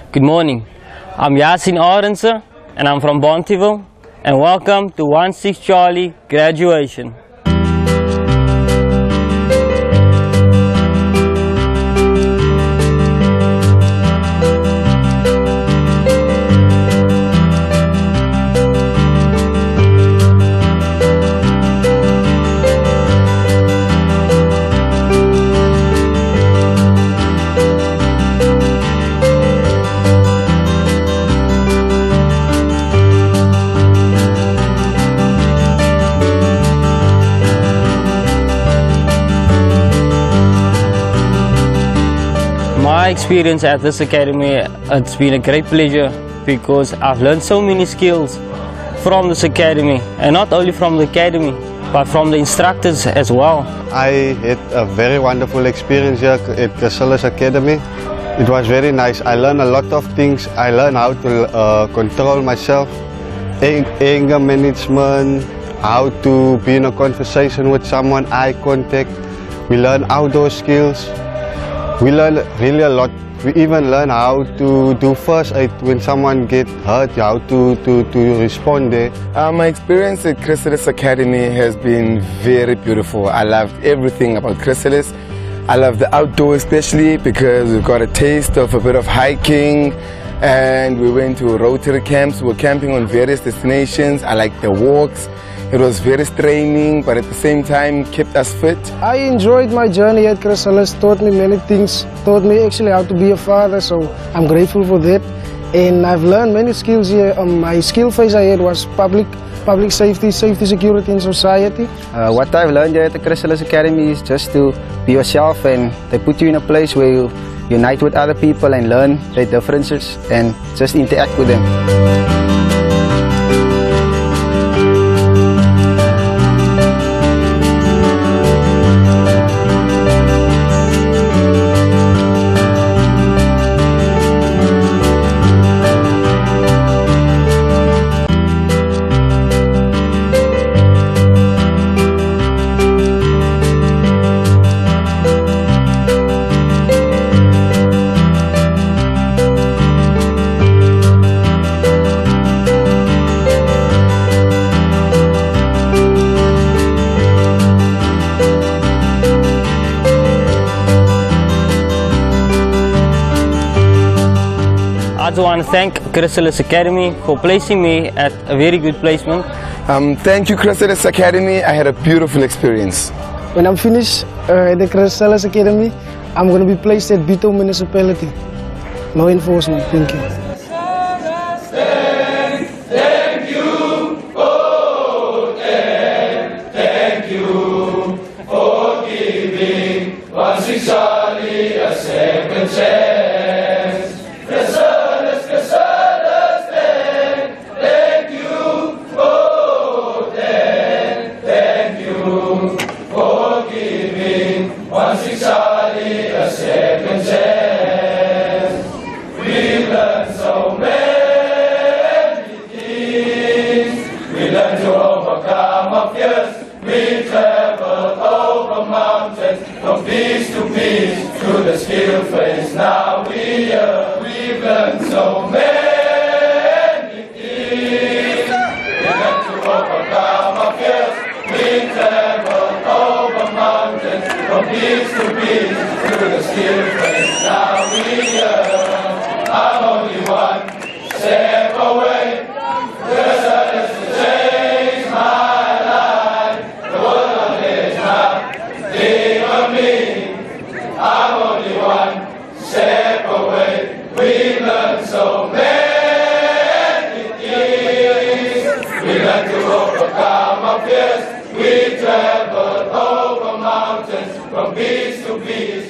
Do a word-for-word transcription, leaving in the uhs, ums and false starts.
Good morning, I'm Yasin Arendse and I'm from Bonteheuwel, and welcome to one six Charlie graduation. My experience at this academy, it's been a great pleasure because I've learned so many skills from this academy, and not only from the academy but from the instructors as well. I had a very wonderful experience here at Chrysalis Academy. It was very nice. I learned a lot of things. I learned how to uh, control myself, anger management, how to be in a conversation with someone, eye contact. We learn outdoor skills. We learn really a lot. We even learn how to do first aid when someone gets hurt, how to, to, to respond there. Uh, my experience at Chrysalis Academy has been very beautiful. I loved everything about Chrysalis. I love the outdoor especially because we got a taste of a bit of hiking, and we went to Rotary camps. We were camping on various destinations. I liked the walks. It was very straining, but at the same time kept us fit. I enjoyed my journey at Chrysalis, taught me many things, taught me actually how to be a father, so I'm grateful for that. And I've learned many skills here. Um, my skill phase I had was public, public safety, safety, security in society. Uh, what I've learned here at the Chrysalis Academy is just to be yourself, and they put you in a place where you unite with other people and learn their differences and just interact with them. I just want to thank Chrysalis Academy for placing me at a very good placement. Um, thank you, Chrysalis Academy. I had a beautiful experience. When I'm finished uh, at the Chrysalis Academy, I'm going to be placed at Bito Municipality. Law enforcement. Thank you. Thank you for that. Thank you for giving one six Charlie a second chance. one six Charlie a second chance. We learned so many things. We learned to overcome our fears. We traveled over mountains from peace to peace through the skill phase. Now we are. We've learned so many things. We learned to overcome our fears. We traveled over mountains from peace to peace through the skill phase. Now we are. I'm only one step away. Chrysalis to change my life. The world is not think of me. I'm only one step away. We learned so many things. We learned to overcome our fears. We traveled over mountains from beach to beach.